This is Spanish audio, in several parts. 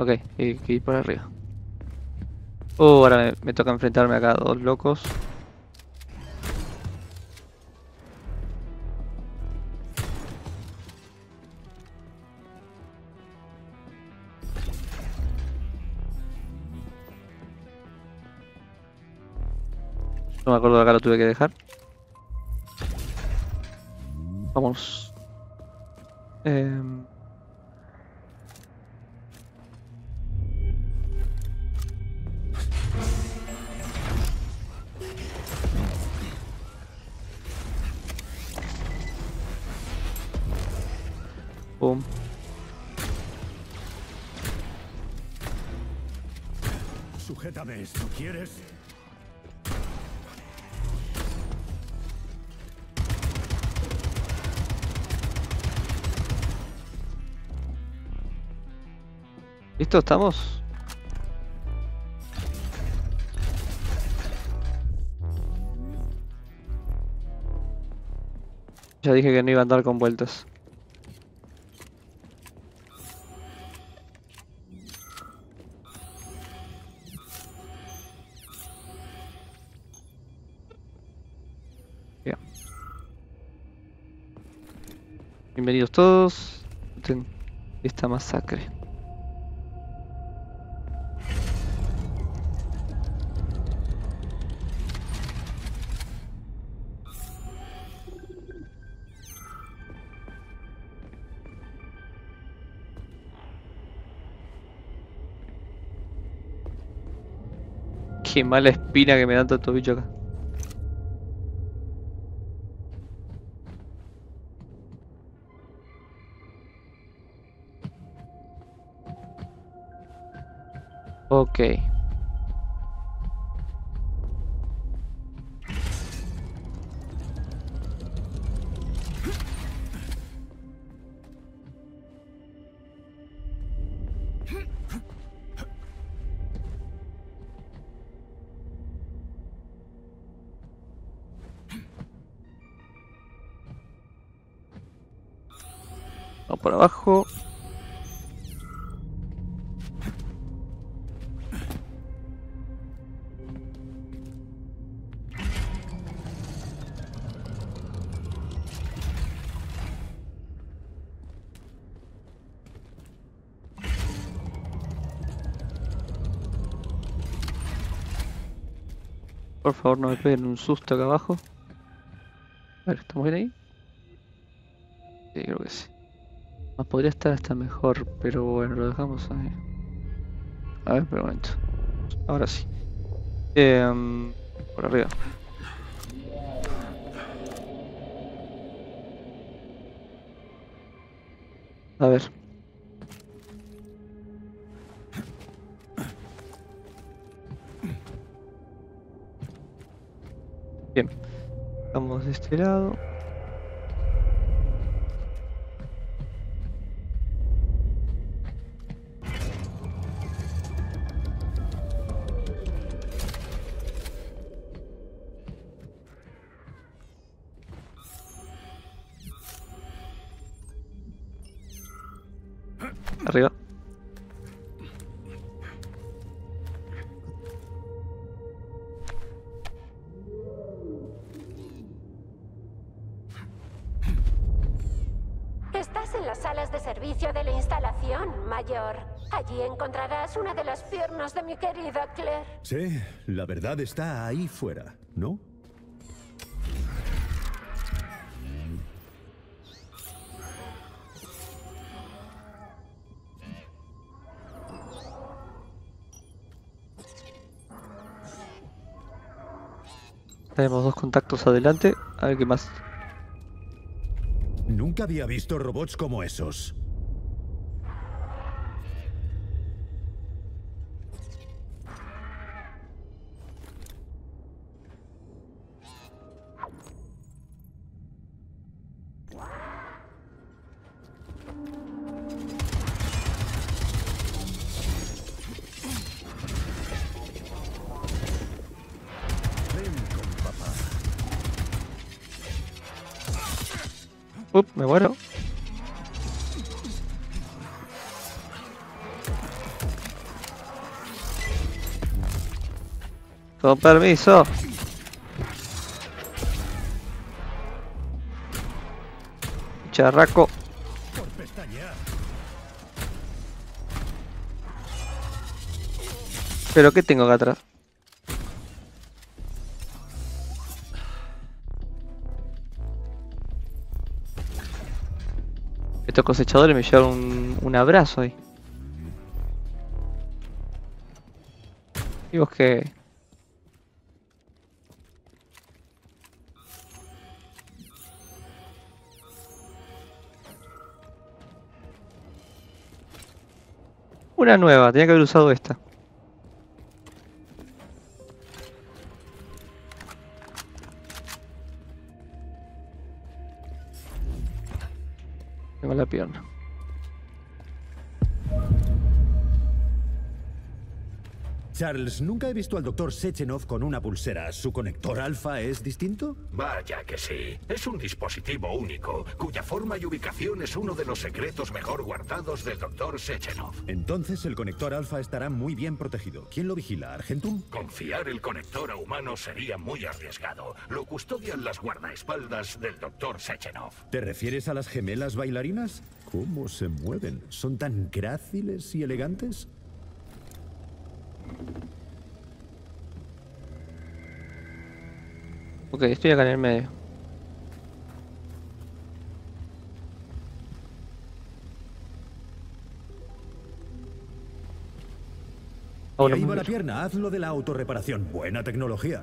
Ok, hay que ir por arriba. Ahora me toca enfrentarme acá a dos locos. No me acuerdo de acá, lo tuve que dejar. Vamos. Em, Pum. Sujétame esto, ¿quieres? ¿Listo? ¿Estamos? Ya dije que no iba a andar con vueltas. Bien. Bienvenidos todos. Disfruten esta masacre. Qué mala espina que me dan todos estos bichos acá. Ok. Vamos por abajo. Por favor, no me peguen un susto acá abajo. A ver, ¿estamos bien ahí? Sí, creo que sí. Más podría estar hasta mejor, pero bueno, lo dejamos ahí. A ver, pero un momento. Ahora sí. Por arriba. A ver. Bien. Vamos de este lado. Arriba. Estás en las salas de servicio de la instalación, Mayor. Allí encontrarás una de las piernas de mi querida Claire. Sí, la verdad está ahí fuera, ¿no? Tenemos dos contactos adelante. A ver qué más. Nunca había visto robots como esos. Ven con papá. Me muero. Con permiso. Charraco. Por pestañear. ¿Pero qué tengo acá atrás? Estos cosechadores me llevaron un abrazo ahí. ¿Y vos qué? Una nueva, tenía que haber usado esta. Tengo la pierna. Charles, nunca he visto al Dr. Sechenov con una pulsera. ¿Su conector alfa es distinto? Vaya que sí. Es un dispositivo único, cuya forma y ubicación es uno de los secretos mejor guardados del Dr. Sechenov. Entonces el conector alfa estará muy bien protegido. ¿Quién lo vigila, Argentum? Confiar el conector a humanos sería muy arriesgado. Lo custodian las guardaespaldas del Dr. Sechenov. ¿Te refieres a las gemelas bailarinas? ¿Cómo se mueven? ¿Son tan gráciles y elegantes? Ok, estoy acá en el medio. Y ahí va la pierna, hazlo de la autorreparación. Buena tecnología.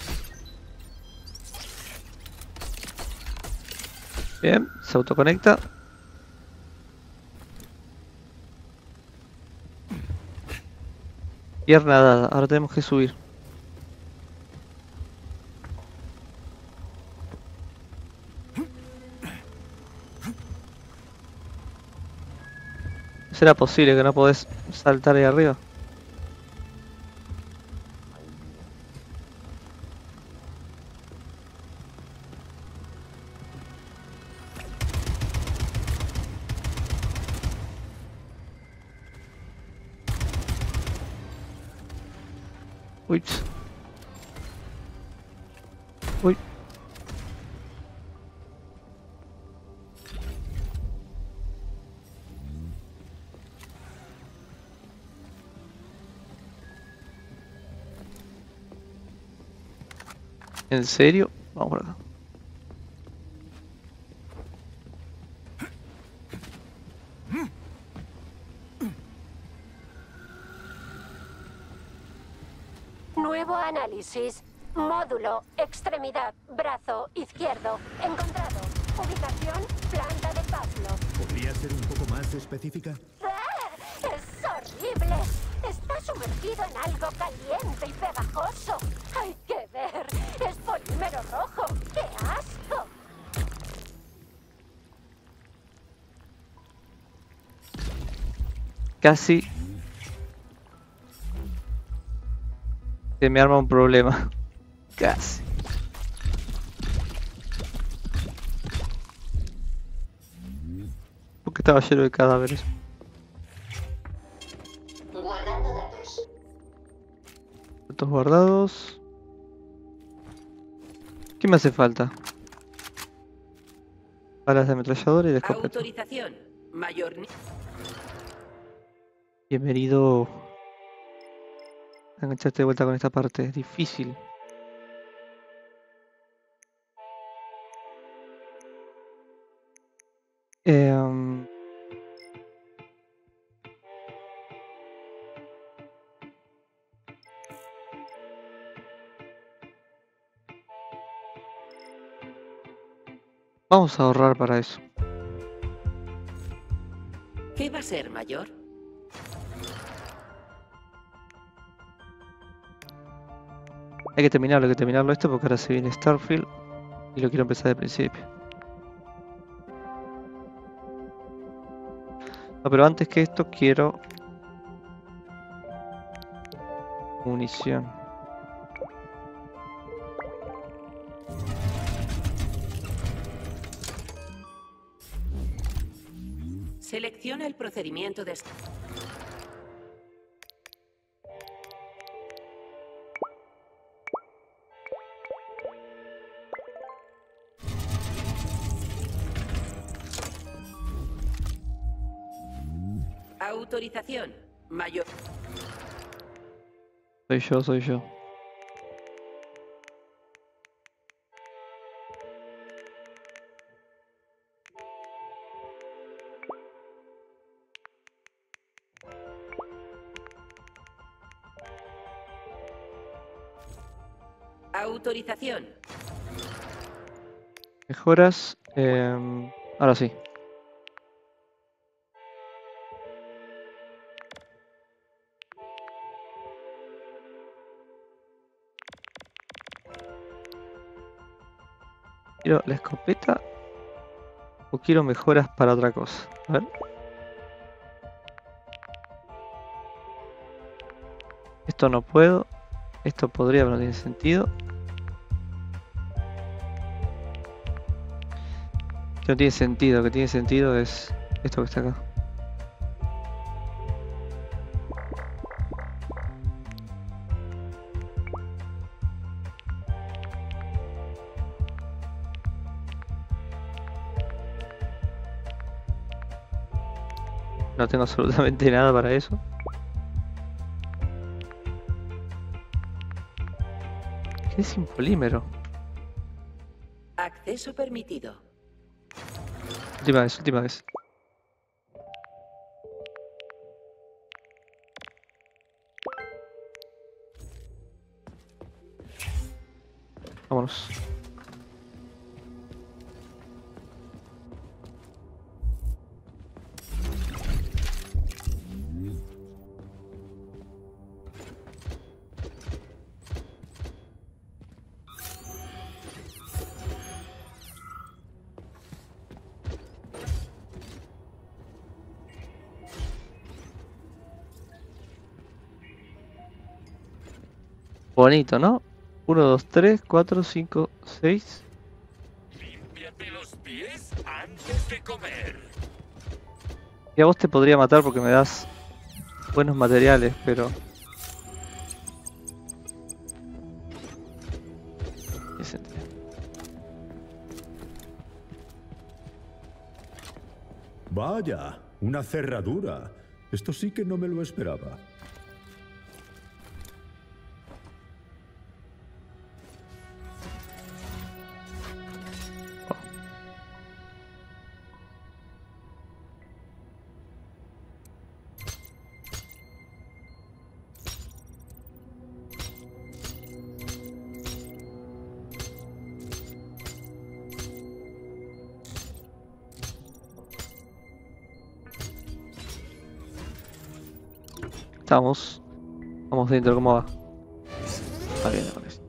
Bien, se autoconecta. Pierna dada, ahora tenemos que subir. ¿Será posible que no podés saltar ahí arriba? Uy. Uy. ¿En serio? Vamos por acá. Nuevo análisis. Módulo, extremidad, brazo izquierdo. Encontrado. Ubicación, planta de Pavlov. ¿Podría ser un poco más específica? ¡Ah! ¡Es horrible! Está sumergido en algo caliente y pegajoso. ¡Hay que ver! ¡Es polímero rojo! ¡Qué asco! Casi se me arma un problema. Casi. Porque estaba lleno de cadáveres. Guardando datos. Datos guardados. ¿Qué me hace falta? Balas de ametrallador y de escopeta. Autorización. Mayor. Bienvenido. Engancharte de vuelta con esta parte. Es difícil. Vamos a ahorrar para eso. ¿Qué va a ser, mayor? Hay que terminarlo esto porque ahora se viene Starfield y lo quiero empezar de principio. No, pero antes que esto quiero munición. Selecciona el procedimiento de... Autorización. Mayor. Soy yo. Autorización. Mejoras. Ahora sí. ¿Quiero la escopeta o quiero mejoras para otra cosa? A ver. Esto no puedo. Esto podría, pero no tiene sentido. Que no tiene sentido. Lo que tiene sentido es esto que está acá. No tengo absolutamente nada para eso. ¿Qué es sin polímero? Acceso permitido. Última vez. Vámonos. Bonito, ¿no? 1, 2, 3, 4, 5, 6. Límpiate los pies antes de comer. Y a vos te podría matar porque me das buenos materiales, pero... ¿Qué sentido? Vaya, una cerradura. Esto sí que no me lo esperaba. Estamos. Vamos dentro, ¿cómo va? Va bien, ahora sí.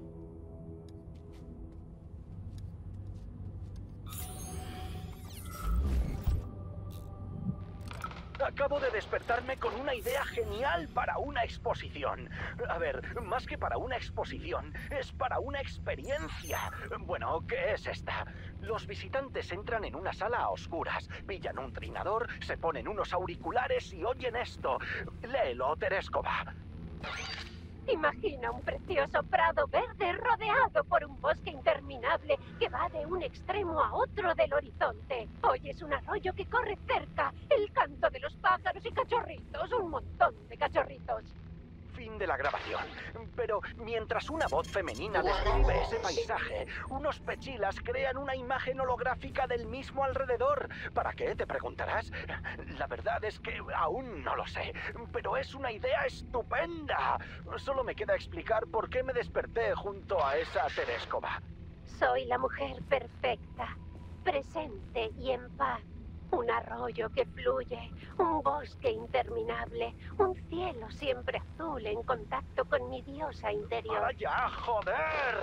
Acabo de despertarme con una idea genial para una exposición. A ver, más que para una exposición, es para una experiencia. Bueno, ¿qué es esta? Los visitantes entran en una sala a oscuras, pillan un trinador, se ponen unos auriculares y oyen esto. Léelo, Tereskova. Imagina un precioso prado verde rodeado por un bosque interminable que va de un extremo a otro del horizonte. Oyes un arroyo que corre cerca, el canto de los pájaros y cachorritos, un montón de cachorritos. Fin de la grabación. Pero mientras una voz femenina describe ese paisaje, unos pechilas crean una imagen holográfica del mismo alrededor. ¿Para qué? Te preguntarás. La verdad es que aún no lo sé, pero es una idea estupenda. Solo me queda explicar por qué me desperté junto a esa Tereskova. Soy la mujer perfecta, presente y en paz. Un arroyo que fluye, un bosque interminable, un cielo siempre azul en contacto con mi diosa interior. ¡Vaya, joder!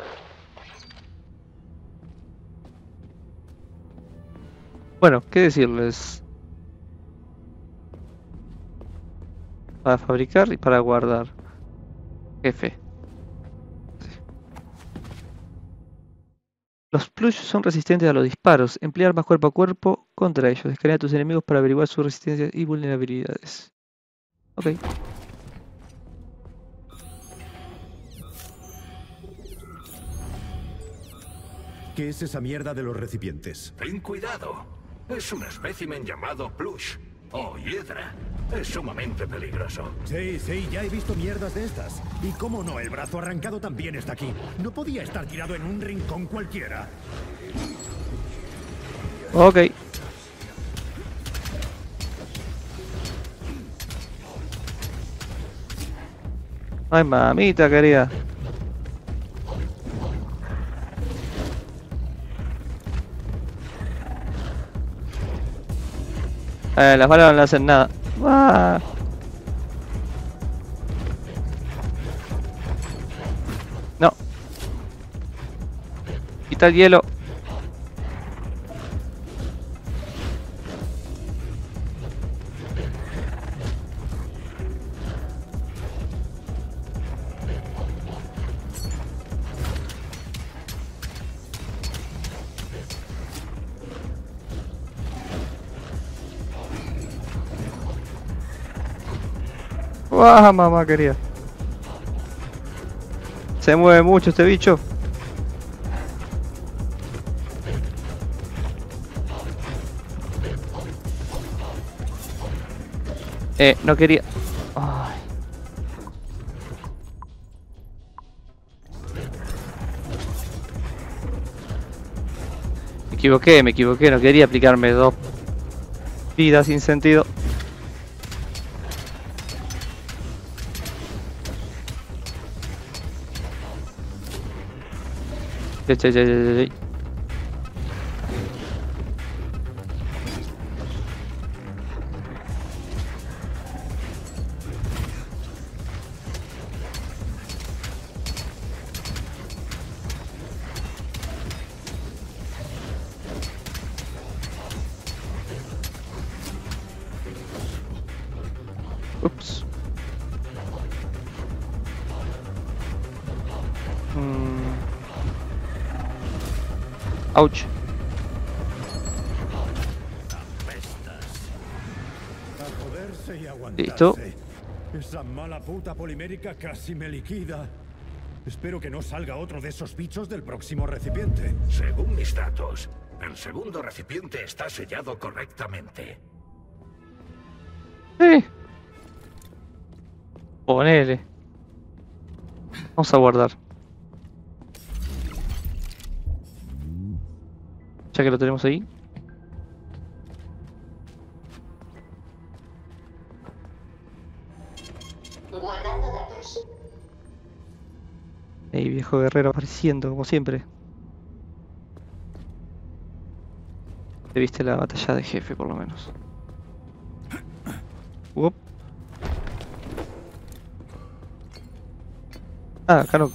Bueno, ¿qué decirles? Para fabricar y para guardar. Jefe. Los plush son resistentes a los disparos. Emplea armas cuerpo a cuerpo contra ellos. Escanea a tus enemigos para averiguar sus resistencias y vulnerabilidades. Ok. ¿Qué es esa mierda de los recipientes? Ten cuidado. Es un espécimen llamado plush o hiedra. Es sumamente peligroso. Sí, sí, ya he visto mierdas de estas. Y cómo no, el brazo arrancado también está aquí. No podía estar tirado en un rincón cualquiera. Ok. Ay, mamita querida. Las balas no le hacen nada. ¡Ah! No. Quita el hielo. ¡Ah, mamá querida! Se mueve mucho este bicho. No quería. Ay. Me equivoqué, no quería aplicarme 2 vidas sin sentido. Che. Ups. Ouch. A joderse y aguantarse. Listo. Esa mala puta polimérica casi me liquida. Espero que no salga otro de esos bichos del próximo recipiente. Según mis datos, el segundo recipiente está sellado correctamente. Ponele. Vamos a guardar. Ya que lo tenemos ahí. Guardando datos. Ahí, viejo guerrero apareciendo, como siempre. Te viste la batalla de jefe, por lo menos. Uop. Ah, acá no.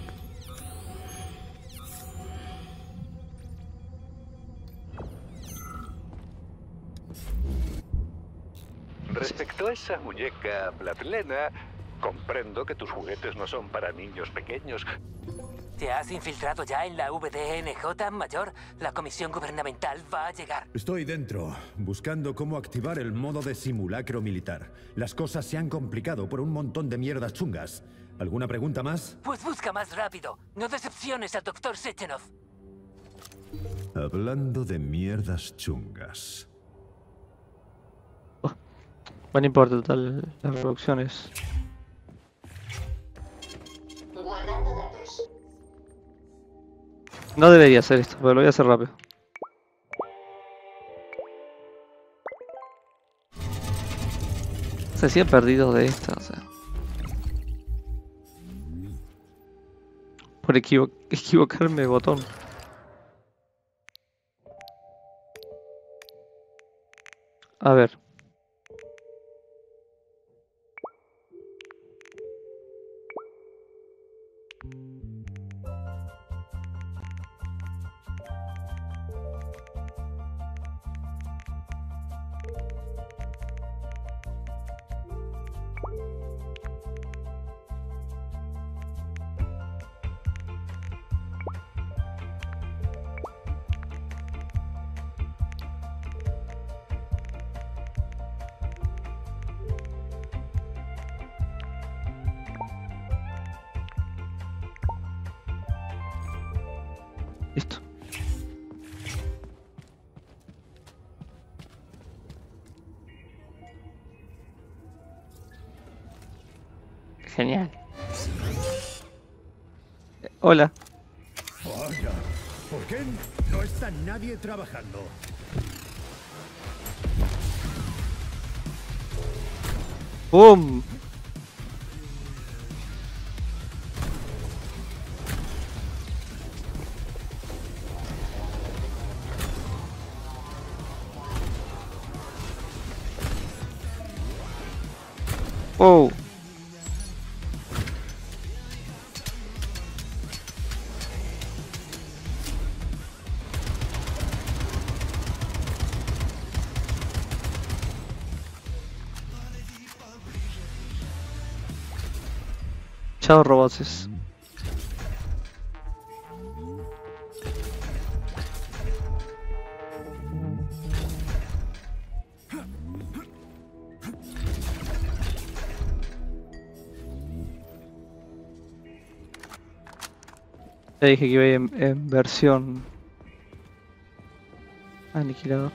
Respecto a esa muñeca platlena, comprendo que tus juguetes no son para niños pequeños. ¿Te has infiltrado ya en la VDNJ, Mayor? La comisión gubernamental va a llegar. Estoy dentro, buscando cómo activar el modo de simulacro militar. Las cosas se han complicado por un montón de mierdas chungas. ¿Alguna pregunta más? Pues busca más rápido. No decepciones al Dr. Sechenov. Hablando de mierdas chungas. Bueno, no importa, total, las reproducciones. Guardando datos. No debería hacer esto, pero lo voy a hacer rápido. Se hacían perdidos de esta, o sea. Por equivocarme de botón. A ver. Genial. Hola. Vaya, ¿por qué no está nadie trabajando? ¡Bum! ¡Oh! Chao, robots. Ya dije que iba a ir en versión aniquilado.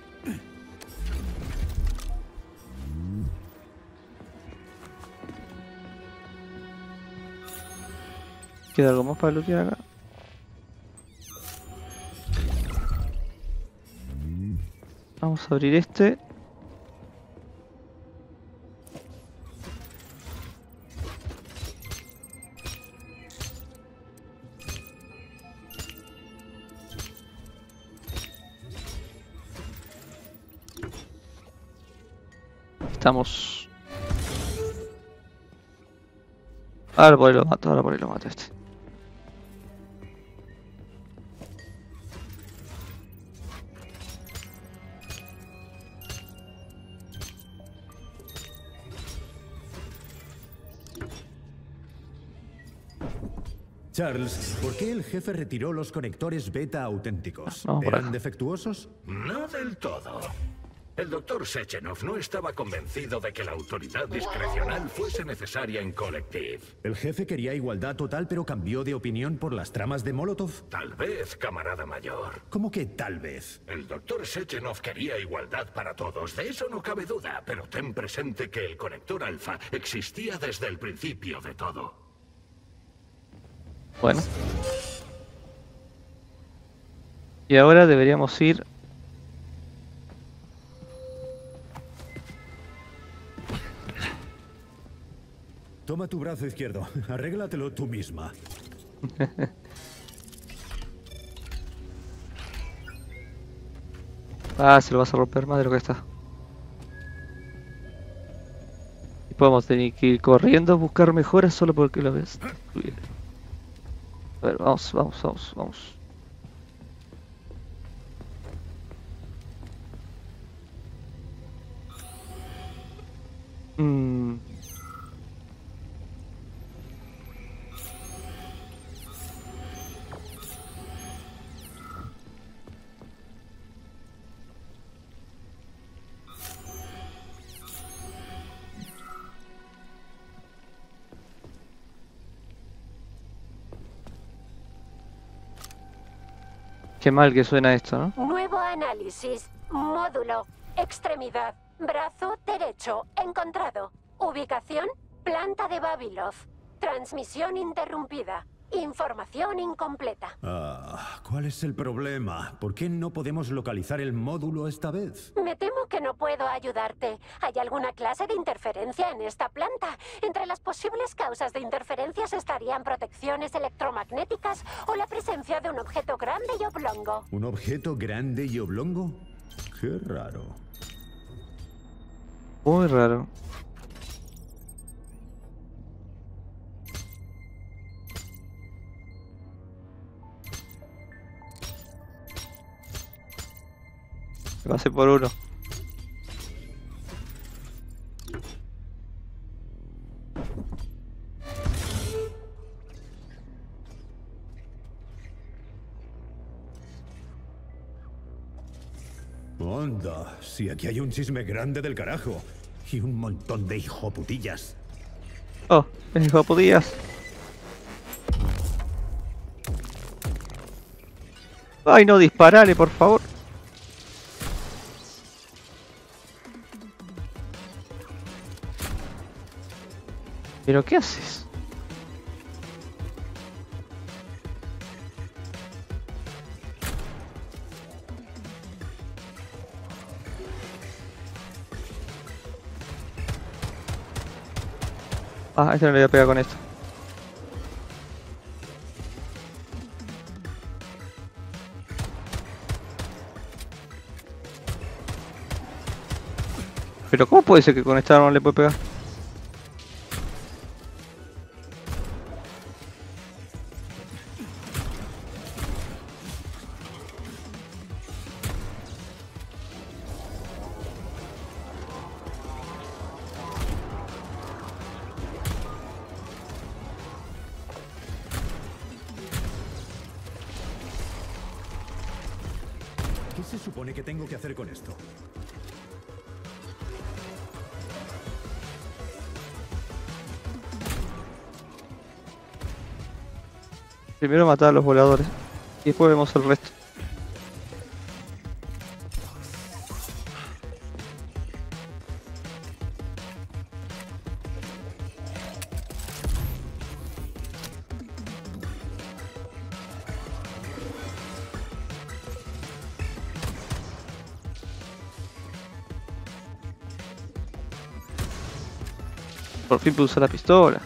¿Queda algo más para lootear acá? Vamos a abrir este. Estamos. Ahora por ahí lo mato, este. Charles, ¿por qué el jefe retiró los conectores beta auténticos? Vamos por ¿Eran acá. defectuosos? No del todo. El doctor Sechenov no estaba convencido de que la autoridad discrecional fuese necesaria en Collective. El jefe quería igualdad total, pero cambió de opinión por las tramas de Molotov. Tal vez, camarada mayor. ¿Cómo que tal vez? El doctor Sechenov quería igualdad para todos, de eso no cabe duda, pero ten presente que el conector alfa existía desde el principio de todo. Bueno. Y ahora deberíamos ir. Toma tu brazo izquierdo. Arréglatelo tú misma. Ah, se lo vas a romper más de lo que está. Y podemos tener que ir corriendo a buscar mejoras solo porque lo ves. A ver, vamos. Qué mal que suena esto, ¿no? Nuevo análisis. Módulo. Extremidad. Brazo derecho. Encontrado. Ubicación. Planta de Vavilov. Transmisión interrumpida. Información incompleta. ¿Cuál es el problema? ¿Por qué no podemos localizar el módulo esta vez? Me temo que no puedo ayudarte. ¿Hay alguna clase de interferencia en esta planta? Entre las posibles causas de interferencias estarían protecciones electromagnéticas o la presencia de un objeto grande y oblongo. ¿Un objeto grande y oblongo? Qué raro. Muy raro. Me pasé por uno. Onda, si aquí hay un chisme grande del carajo. Y un montón de hijoputillas. Oh, hijoputillas. Ay, no disparale, por favor. ¿Pero qué haces? Ah, este no le voy a pegar con esto. Pero ¿cómo puede ser que con esta arma no le puede pegar? ¿Qué se supone que tengo que hacer con esto? Primero matar a los voladores y después vemos el resto. Por fin pude usar la pistola.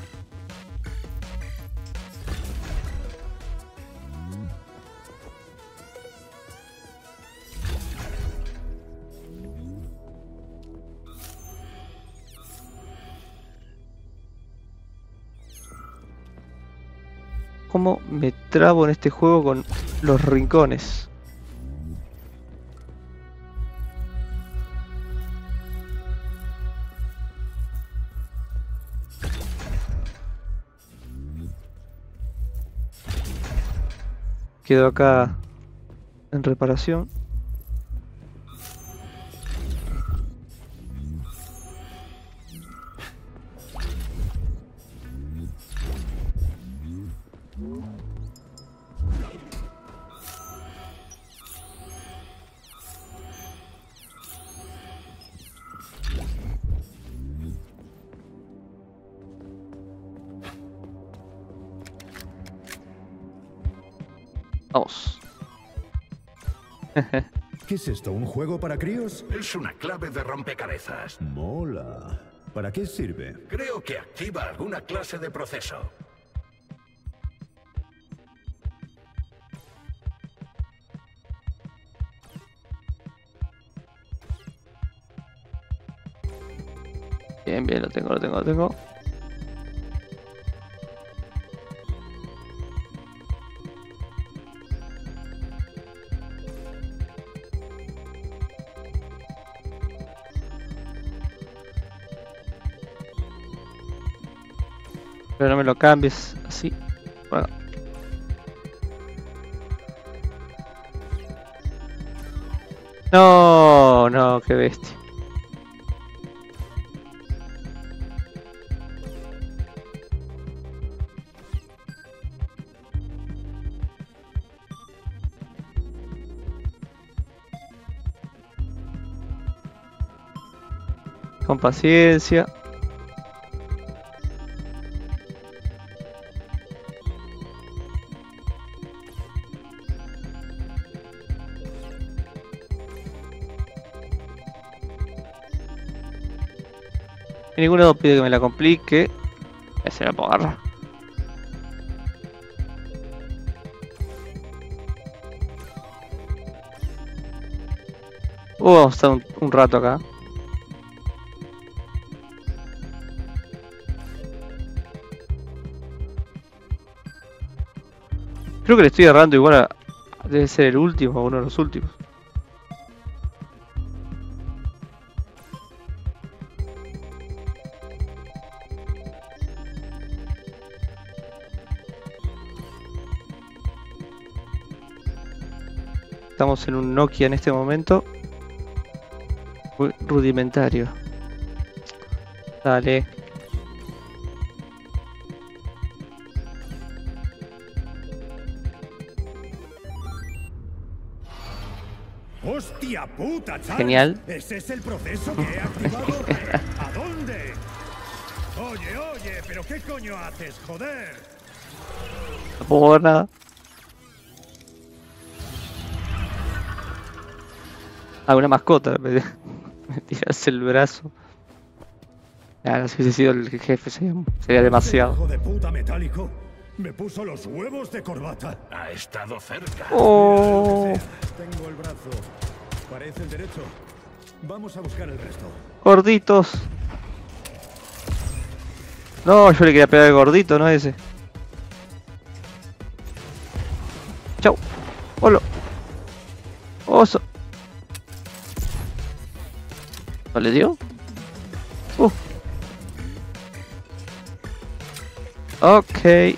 ¿Cómo me trabo en este juego con los rincones? Quedo acá en reparación. Vamos. ¿Qué es esto? ¿Un juego para críos? Es una clave de rompecabezas. Mola. ¿Para qué sirve? Creo que activa alguna clase de proceso. Bien, bien, lo tengo. Pero no me lo cambies así. Bueno. No, no, qué bestia. Con paciencia. Y ninguno pide que me la complique. Se la puedo agarrar. Vamos a estar un rato acá. Creo que le estoy errando igual a... Debe ser el último o uno de los últimos. Estamos en un Nokia en este momento. Muy rudimentario. Dale. ¡Hostia puta, Charles! Genial. ¿Ese es el proceso que he activado? ¿A dónde? Oye, pero ¿qué coño haces, joder? No puedo mover nada. Ah, una mascota. Me tiras el brazo. Ahora si hubiese sido el jefe sería demasiado. Hijo de puta metálico. Me puso los huevos de corbata. Ha estado cerca. Oh, Tengo el brazo. Parece el derecho. Vamos a buscar el resto. gorditos. No, yo le quería pegar al gordito, no a ese. Chau. Hola. Oso. ¿No le dio? Ok.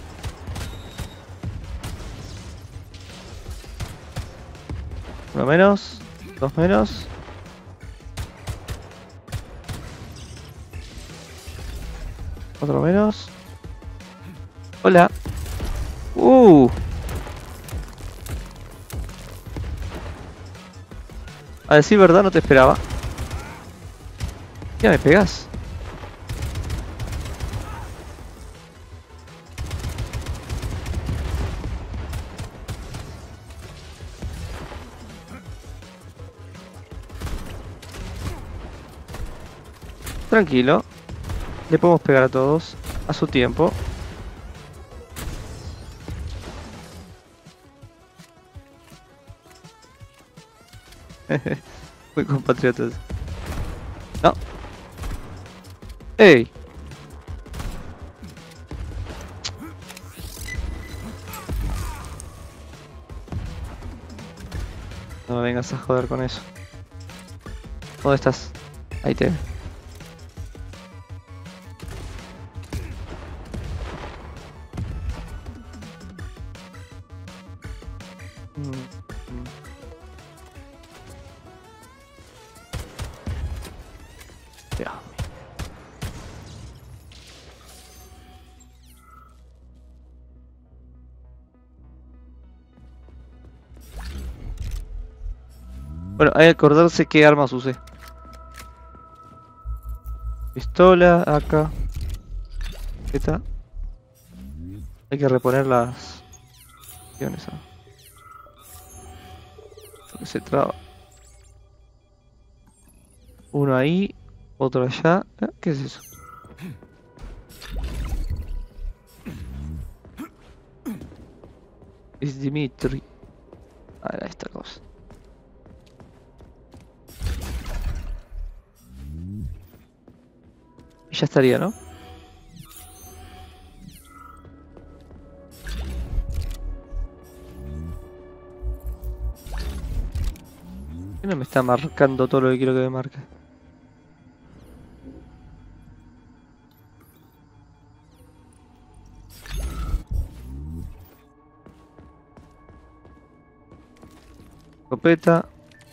Uno menos. Dos menos. Otro menos. Hola. A decir verdad no te esperaba. Ya me pegas. Tranquilo. Le podemos pegar a todos a su tiempo. Muy compatriotas. No. ¡Ey! No me vengas a joder con eso. ¿Dónde estás? Ahí te veo. Bueno, hay que acordarse qué armas usé. Pistola, acá. ¿Qué está? Hay que reponer las opciones. Porque se traba. Uno ahí, otro allá. ¿Qué es eso? Es Dimitri. Ahora esta cosa. Y ya estaría, ¿no? ¿Por qué no me está marcando todo lo que quiero que me marque? Escopeta.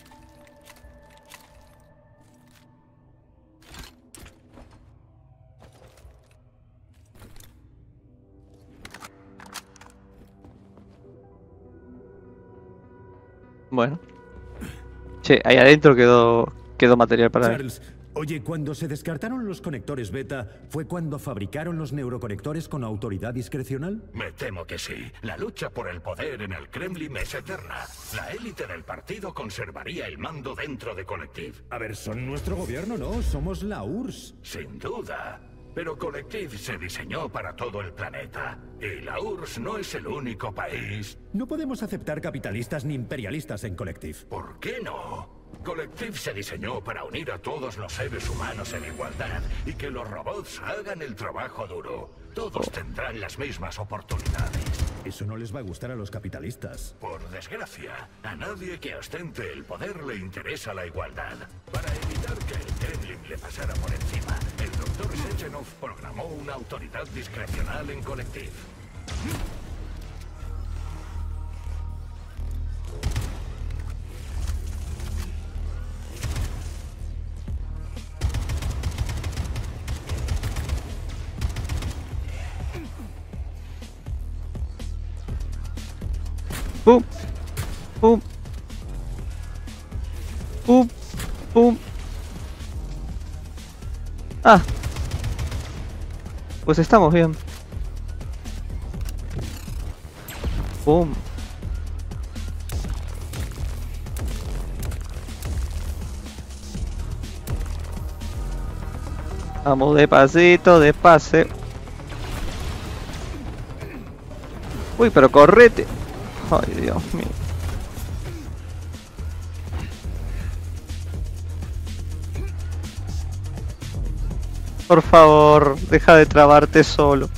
Bueno. Che, ahí adentro quedó material para Charles, oye, cuando se descartaron los conectores beta, ¿fue cuando fabricaron los neuroconectores con autoridad discrecional? Me temo que sí. La lucha por el poder en el Kremlin es eterna. La élite del partido conservaría el mando dentro de Collective. A ver, son nuestro gobierno, ¿no? Somos la URSS. Sin duda. Pero Collective se diseñó para todo el planeta. Y la URSS no es el único país. No podemos aceptar capitalistas ni imperialistas en Collective. ¿Por qué no? Collective se diseñó para unir a todos los seres humanos en igualdad y que los robots hagan el trabajo duro. Todos tendrán las mismas oportunidades. Eso no les va a gustar a los capitalistas. Por desgracia, a nadie que ostente el poder le interesa la igualdad. Para evitar que el Kremlin le pasara por encima, el Dr. Sechenov programó una autoridad discrecional en Collective. ¡Pum! ¡Pum! ¡Pum! ¡Pum! ¡Ah! Pues estamos bien. Boom. Vamos despacito, despacio. Uy, pero correte. Ay, Dios mío. Por favor, deja de trabarte solo.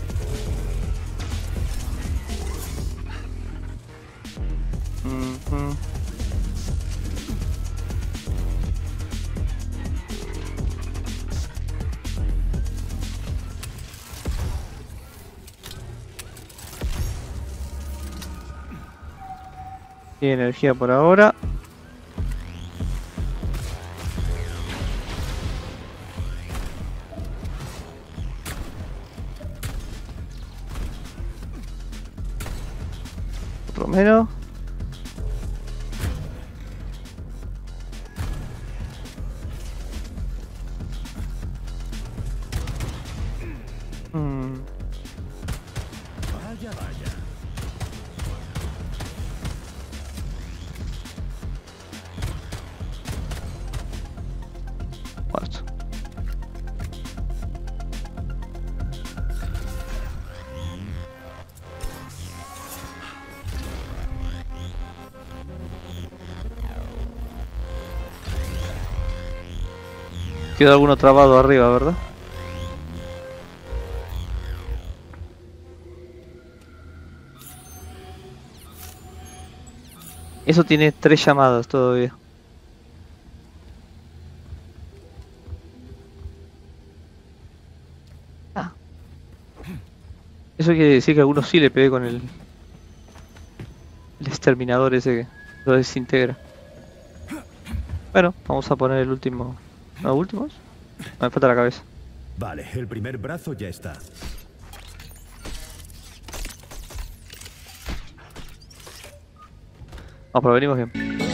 Y energía por ahora. Otro menos. Vaya, vaya. Muerto. Quedó alguno trabado arriba, ¿verdad? Eso tiene 3 llamadas todavía. Ah. Eso quiere decir que a algunos sí le pegué con el exterminador ese que lo desintegra. Bueno, vamos a poner el último. ¿No, últimos? Me falta la cabeza. Vale, el primer brazo ya está. Vamos, pero venimos bien.